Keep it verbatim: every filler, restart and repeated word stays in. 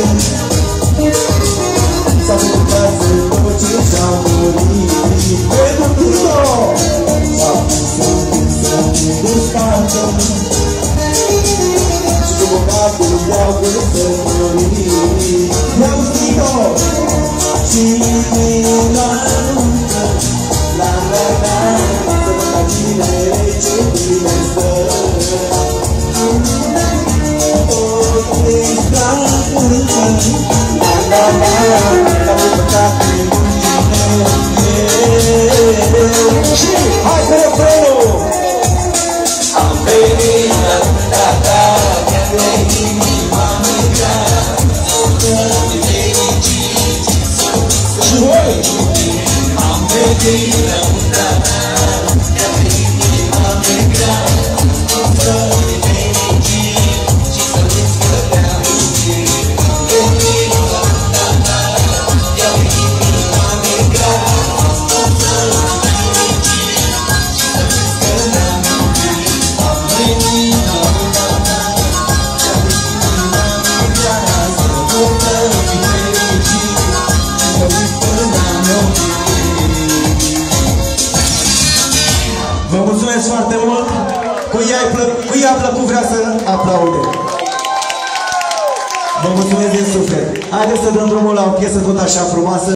S-a făcut casă după ce și-a murit. Pentru Cristo s-a pus să ne descarcă și cu bogatul i-au pus să mori. I-au zis-o și la muncă, la la la, să văd la cine ce bine stă. O, ești la muncă, la la la, la păcat din mine. Și hai pe refrenul! Am venit la ta ta, de inima mea, să-mi fericit, și voi! Am venit la ta ta, de inima mea, să-mi fericit, și să-mi scădeam iubire. Am venit la ta ta, de inima mea, să-mi fericit, și să-mi scădeam iubire. Am venit la ta ta, de inima mea, să-mi fericit, și să-mi scădeam iubire. Vă mulțumesc foarte mult! Cui i-a plăcut vrea să aplaude. Vă mulțumesc din suflet! Haideți să dăm drumul la o piesă tot așa frumoasă.